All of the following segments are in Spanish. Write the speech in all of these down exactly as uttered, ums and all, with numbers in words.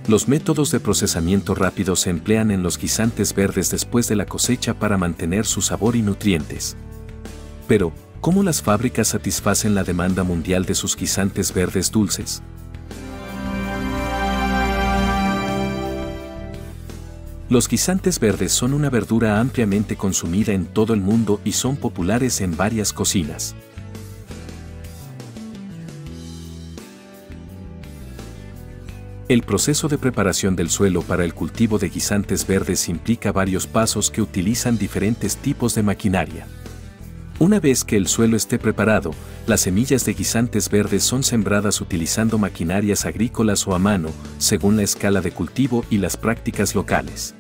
Los métodos de procesamiento rápido se emplean en los guisantes verdes después de la cosecha para mantener su sabor y nutrientes. Pero, ¿cómo las fábricas satisfacen la demanda mundial de sus guisantes verdes dulces? Los guisantes verdes son una verdura ampliamente consumida en todo el mundo y son populares en varias cocinas. El proceso de preparación del suelo para el cultivo de guisantes verdes implica varios pasos que utilizan diferentes tipos de maquinaria. Una vez que el suelo esté preparado, las semillas de guisantes verdes son sembradas utilizando maquinarias agrícolas o a mano, según la escala de cultivo y las prácticas locales.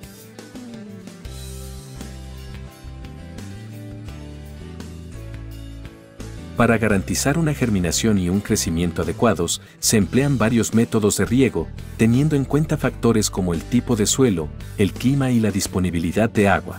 Para garantizar una germinación y un crecimiento adecuados, se emplean varios métodos de riego, teniendo en cuenta factores como el tipo de suelo, el clima y la disponibilidad de agua.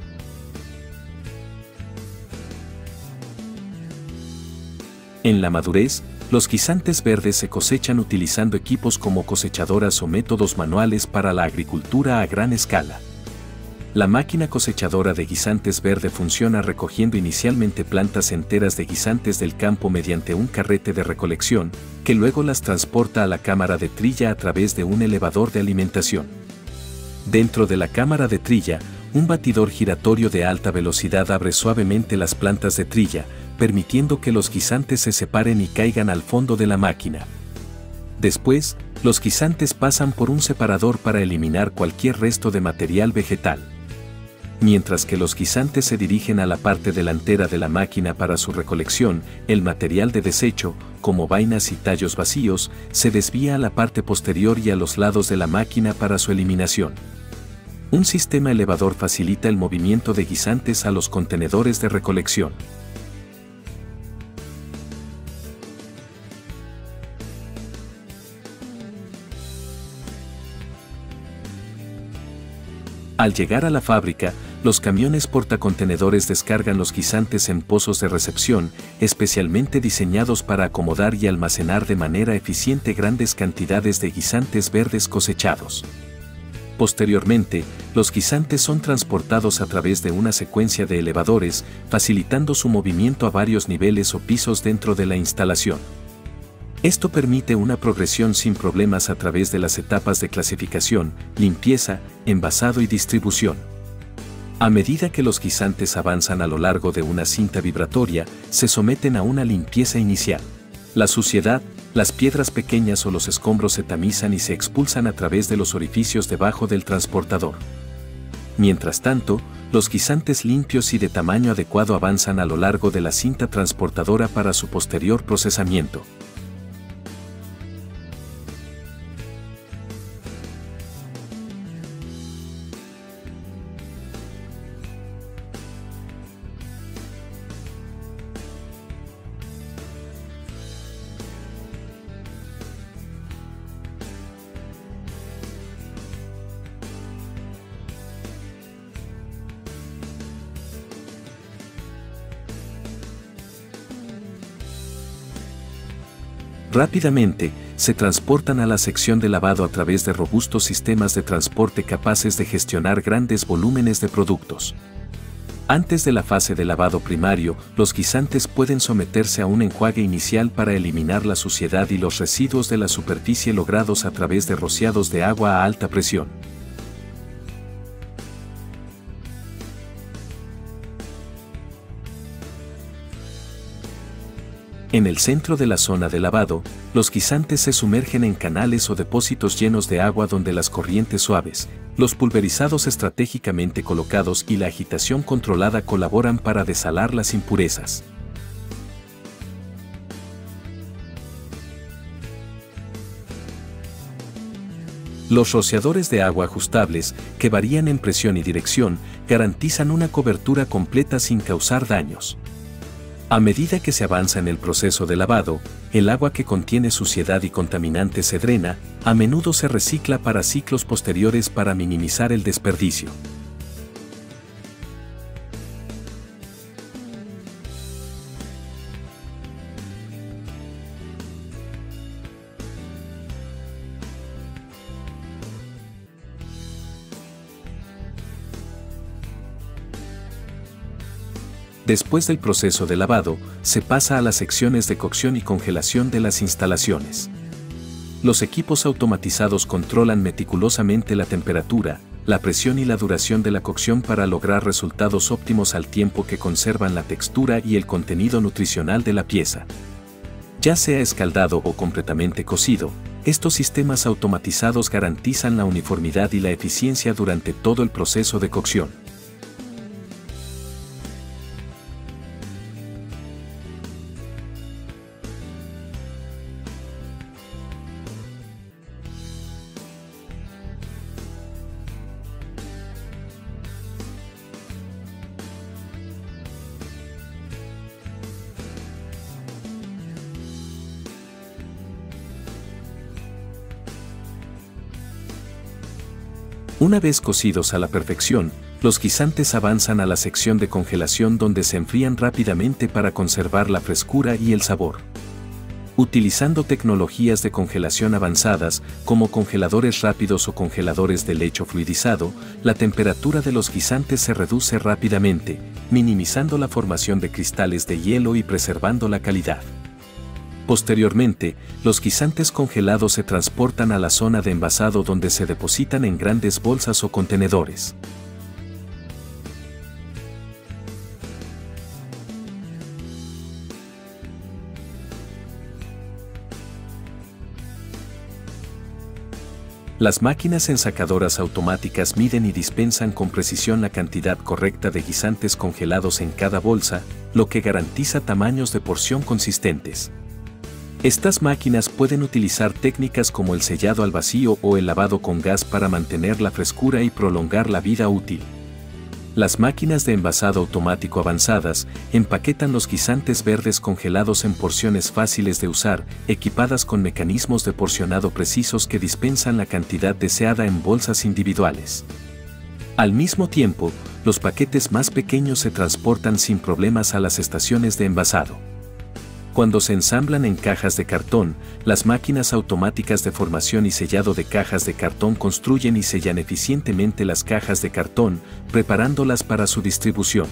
En la madurez, los guisantes verdes se cosechan utilizando equipos como cosechadoras o métodos manuales para la agricultura a gran escala. La máquina cosechadora de guisantes verde funciona recogiendo inicialmente plantas enteras de guisantes del campo mediante un carrete de recolección, que luego las transporta a la cámara de trilla a través de un elevador de alimentación. Dentro de la cámara de trilla, un batidor giratorio de alta velocidad abre suavemente las plantas de trilla, permitiendo que los guisantes se separen y caigan al fondo de la máquina. Después, los guisantes pasan por un separador para eliminar cualquier resto de material vegetal. Mientras que los guisantes se dirigen a la parte delantera de la máquina para su recolección, el material de desecho, como vainas y tallos vacíos, se desvía a la parte posterior y a los lados de la máquina para su eliminación. Un sistema elevador facilita el movimiento de guisantes a los contenedores de recolección. Al llegar a la fábrica, los camiones portacontenedores descargan los guisantes en pozos de recepción, especialmente diseñados para acomodar y almacenar de manera eficiente grandes cantidades de guisantes verdes cosechados. Posteriormente, los guisantes son transportados a través de una secuencia de elevadores, facilitando su movimiento a varios niveles o pisos dentro de la instalación. Esto permite una progresión sin problemas a través de las etapas de clasificación, limpieza, envasado y distribución. A medida que los guisantes avanzan a lo largo de una cinta vibratoria, se someten a una limpieza inicial. La suciedad, las piedras pequeñas o los escombros se tamizan y se expulsan a través de los orificios debajo del transportador. Mientras tanto, los guisantes limpios y de tamaño adecuado avanzan a lo largo de la cinta transportadora para su posterior procesamiento. Rápidamente, se transportan a la sección de lavado a través de robustos sistemas de transporte capaces de gestionar grandes volúmenes de productos. Antes de la fase de lavado primario, los guisantes pueden someterse a un enjuague inicial para eliminar la suciedad y los residuos de la superficie logrados a través de rociados de agua a alta presión. En el centro de la zona de lavado, los guisantes se sumergen en canales o depósitos llenos de agua donde las corrientes suaves, los pulverizados estratégicamente colocados y la agitación controlada colaboran para desalar las impurezas. Los rociadores de agua ajustables, que varían en presión y dirección, garantizan una cobertura completa sin causar daños. A medida que se avanza en el proceso de lavado, el agua que contiene suciedad y contaminantes se drena, a menudo se recicla para ciclos posteriores para minimizar el desperdicio. Después del proceso de lavado, se pasa a las secciones de cocción y congelación de las instalaciones. Los equipos automatizados controlan meticulosamente la temperatura, la presión y la duración de la cocción para lograr resultados óptimos al tiempo que conservan la textura y el contenido nutricional de la pieza. Ya sea escaldado o completamente cocido, estos sistemas automatizados garantizan la uniformidad y la eficiencia durante todo el proceso de cocción. Una vez cocidos a la perfección, los guisantes avanzan a la sección de congelación donde se enfrían rápidamente para conservar la frescura y el sabor. Utilizando tecnologías de congelación avanzadas, como congeladores rápidos o congeladores de lecho fluidizado, la temperatura de los guisantes se reduce rápidamente, minimizando la formación de cristales de hielo y preservando la calidad. Posteriormente, los guisantes congelados se transportan a la zona de envasado donde se depositan en grandes bolsas o contenedores. Las máquinas ensacadoras automáticas miden y dispensan con precisión la cantidad correcta de guisantes congelados en cada bolsa, lo que garantiza tamaños de porción consistentes. Estas máquinas pueden utilizar técnicas como el sellado al vacío o el lavado con gas para mantener la frescura y prolongar la vida útil. Las máquinas de envasado automático avanzadas empaquetan los guisantes verdes congelados en porciones fáciles de usar, equipadas con mecanismos de porcionado precisos que dispensan la cantidad deseada en bolsas individuales. Al mismo tiempo, los paquetes más pequeños se transportan sin problemas a las estaciones de envasado. Cuando se ensamblan en cajas de cartón, las máquinas automáticas de formación y sellado de cajas de cartón construyen y sellan eficientemente las cajas de cartón, preparándolas para su distribución.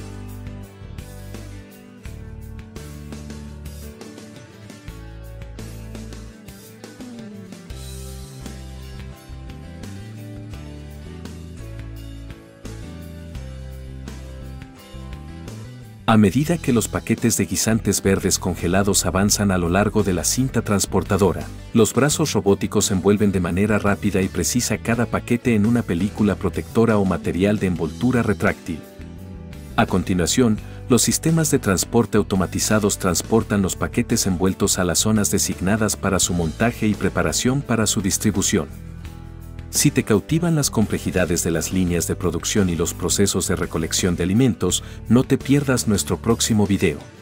A medida que los paquetes de guisantes verdes congelados avanzan a lo largo de la cinta transportadora, los brazos robóticos envuelven de manera rápida y precisa cada paquete en una película protectora o material de envoltura retráctil. A continuación, los sistemas de transporte automatizados transportan los paquetes envueltos a las zonas designadas para su montaje y preparación para su distribución. Si te cautivan las complejidades de las líneas de producción y los procesos de recolección de alimentos, no te pierdas nuestro próximo video.